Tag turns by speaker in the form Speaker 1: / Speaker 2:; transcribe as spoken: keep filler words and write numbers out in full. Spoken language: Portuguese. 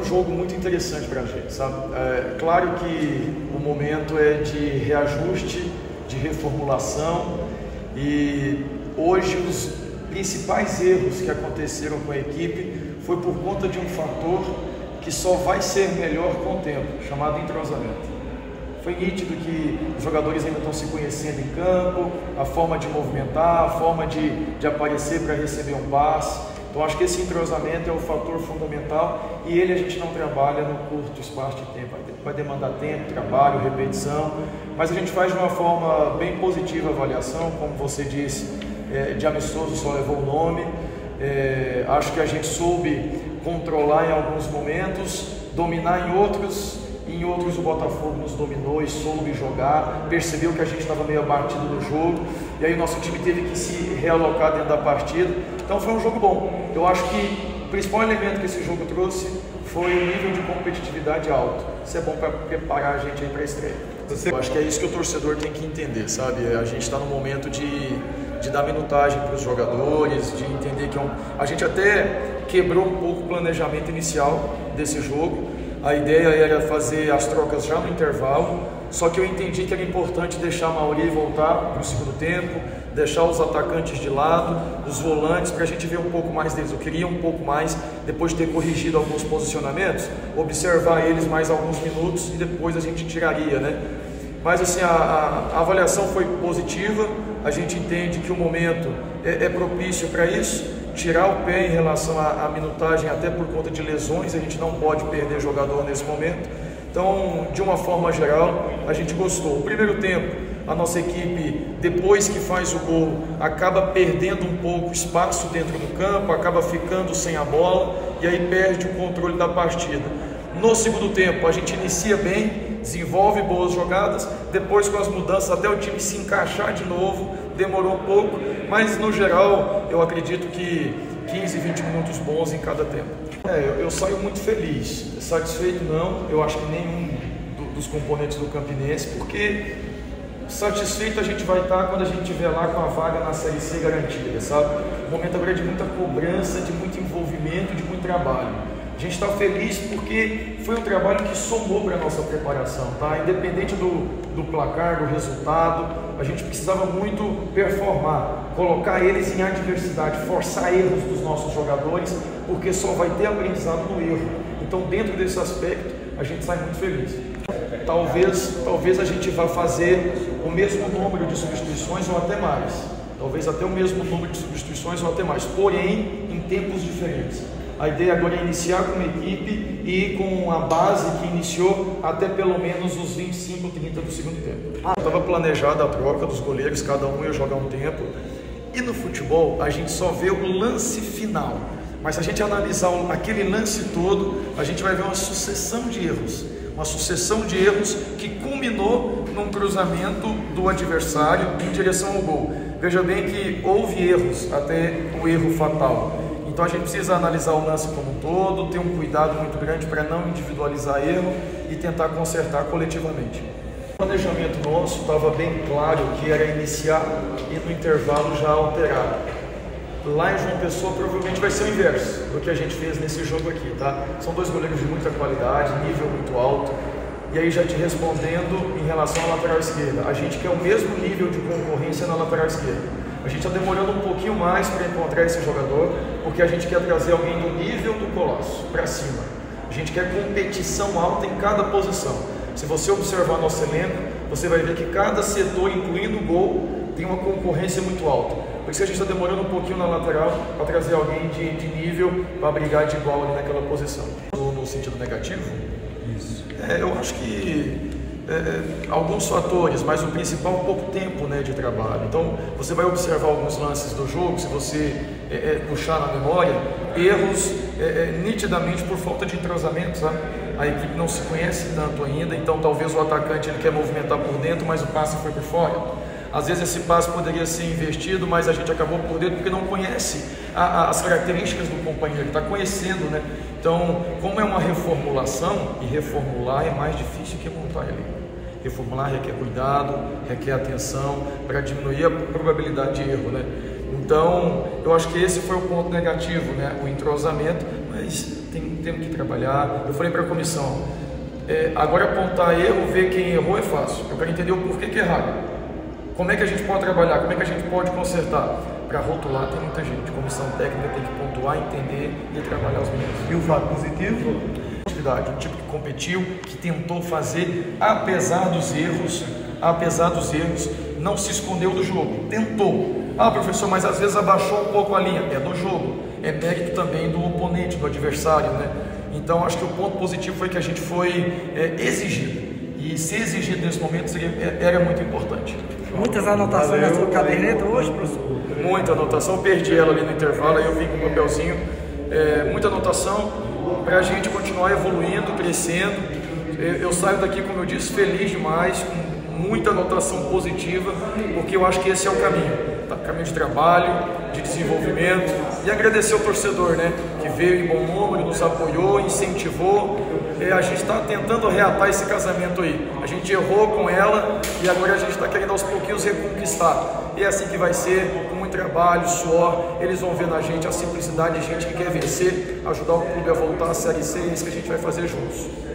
Speaker 1: jogo muito interessante para a gente, sabe? É claro que o momento é de reajuste, de reformulação, e hoje os principais erros que aconteceram com a equipe foi por conta de um fator que só vai ser melhor com o tempo, chamado entrosamento. Foi nítido que os jogadores ainda estão se conhecendo em campo, a forma de movimentar, a forma de, de aparecer para receber um passe. Então acho que esse entrosamento é o fator fundamental, e ele a gente não trabalha no curto espaço de tempo. Vai demandar tempo, trabalho, repetição, mas a gente faz de uma forma bem positiva a avaliação, como você disse, é, de amistoso só levou o nome. É, acho que a gente soube controlar em alguns momentos, dominar em outros. Em outros o Botafogo nos dominou e soube jogar, percebeu que a gente estava meio abatido no jogo, e aí o nosso time teve que se realocar dentro da partida. Então foi um jogo bom. Eu acho que o principal elemento que esse jogo trouxe foi o nível de competitividade alto. Isso é bom para preparar a gente aí para a estreia. Eu acho que é isso que o torcedor tem que entender, sabe? A gente está no momento de, de dar minutagem para os jogadores, de entender que é um... a gente até quebrou um pouco o planejamento inicial desse jogo. A ideia era fazer as trocas já no intervalo, só que eu entendi que era importante deixar a Mauri voltar para o segundo tempo, deixar os atacantes de lado, os volantes, para a gente ver um pouco mais deles. Eu queria um pouco mais, depois de ter corrigido alguns posicionamentos, observar eles mais alguns minutos e depois a gente tiraria, né? Mas assim, a, a, a avaliação foi positiva, a gente entende que o momento é, é propício para isso. Tirar o pé em relação à, à minutagem, até por conta de lesões, a gente não pode perder jogador nesse momento. Então, de uma forma geral, a gente gostou. O primeiro tempo, a nossa equipe, depois que faz o gol, acaba perdendo um pouco espaço dentro do campo, acaba ficando sem a bola e aí perde o controle da partida. No segundo tempo, a gente inicia bem, desenvolve boas jogadas, depois com as mudanças até o time se encaixar de novo, demorou um pouco, mas no geral eu acredito que quinze, vinte minutos bons em cada tempo. É, eu, eu saio muito feliz, satisfeito não, eu acho que nenhum do, dos componentes do Campinense, porque satisfeito a gente vai estar quando a gente estiver lá com a vaga na Série C garantida, sabe? O momento agora é de muita cobrança, de muito envolvimento, de muito trabalho. A gente está feliz porque foi um trabalho que somou para a nossa preparação, tá? Independente do, do placar, do resultado, a gente precisava muito performar, colocar eles em adversidade, forçar erros dos nossos jogadores, porque só vai ter aprendizado no erro. Então, dentro desse aspecto, a gente sai muito feliz. Talvez, talvez a gente vá fazer o mesmo número de substituições ou até mais. Talvez até o mesmo número de substituições ou até mais, porém em tempos diferentes. A ideia agora é iniciar com uma equipe e com a base que iniciou até pelo menos os vinte e cinco, trinta do segundo tempo. Ah, estava planejada a troca dos goleiros, cada um ia jogar um tempo. E no futebol a gente só vê o lance final. Mas se a gente analisar aquele lance todo, a gente vai ver uma sucessão de erros. Uma sucessão de erros que culminou num cruzamento do adversário em direção ao gol. Veja bem que houve erros até o erro fatal. Então a gente precisa analisar o lance como um todo, ter um cuidado muito grande para não individualizar erro e tentar consertar coletivamente. O planejamento nosso estava bem claro que era iniciar e no intervalo já alterar. Lá em João Pessoa provavelmente vai ser o inverso do que a gente fez nesse jogo aqui, tá? São dois goleiros de muita qualidade, nível muito alto. E aí já te respondendo em relação à lateral esquerda, a gente quer o mesmo nível de concorrência na lateral esquerda. A gente está demorando um pouquinho mais para encontrar esse jogador, porque a gente quer trazer alguém do nível do Colosso para cima. A gente quer competição alta em cada posição. Se você observar nosso elenco, você vai ver que cada setor, incluindo o gol, tem uma concorrência muito alta. Por isso a gente está demorando um pouquinho na lateral para trazer alguém de, de nível para brigar de igual ali naquela posição. No, no sentido negativo? Isso. É, eu acho que É, alguns fatores, mas o principal é pouco tempo, né, de trabalho. Então você vai observar alguns lances do jogo, se você é, é, puxar na memória, erros é, é, nitidamente por falta de entrosamento, sabe? A equipe não se conhece tanto ainda, então talvez o atacante ele quer movimentar por dentro, mas o passe foi por fora. Às vezes esse passe poderia ser investido, mas a gente acabou por dentro porque não conhece a, a, as características do companheiro, está conhecendo, né? Então, como é uma reformulação, e reformular é mais difícil que montar ele. Reformular requer cuidado, requer atenção, para diminuir a probabilidade de erro, né? Então, eu acho que esse foi o ponto negativo, né? O entrosamento, mas tem temos que trabalhar. Eu falei para a comissão, é, agora apontar erro, ver quem errou é fácil. Eu quero entender o porquê que erraram. Como é que a gente pode trabalhar, como é que a gente pode consertar. Para rotular tem muita gente, comissão técnica tem que pontuar, entender e trabalhar os meninos.
Speaker 2: E o fato positivo?
Speaker 1: Um tipo que competiu, que tentou fazer, apesar dos erros, apesar dos erros, não se escondeu do jogo, tentou. Ah, professor, mas às vezes abaixou um pouco a linha, é do jogo, é mérito também do oponente, do adversário, né? Então acho que o ponto positivo foi que a gente foi é, exigido, e ser exigido nesse momento seria, era muito importante.
Speaker 3: Muitas anotações na sua caderneta hoje, professor?
Speaker 1: Muita anotação, perdi ela ali no intervalo, aí eu vim com o papelzinho, é, muita anotação para a gente continuar evoluindo, crescendo. Eu, eu saio daqui, como eu disse, feliz demais, com muita anotação positiva, porque eu acho que esse é o caminho, tá? Caminho de trabalho, de desenvolvimento, e agradecer ao torcedor, né, que veio em bom número, nos apoiou, incentivou. É, a gente está tentando reatar esse casamento aí. A gente errou com ela e agora a gente está querendo aos pouquinhos reconquistar. E é assim que vai ser, com muito trabalho, suor. Eles vão ver na gente a simplicidade de gente que quer vencer, ajudar o clube a voltar à Série C, é isso que a gente vai fazer juntos.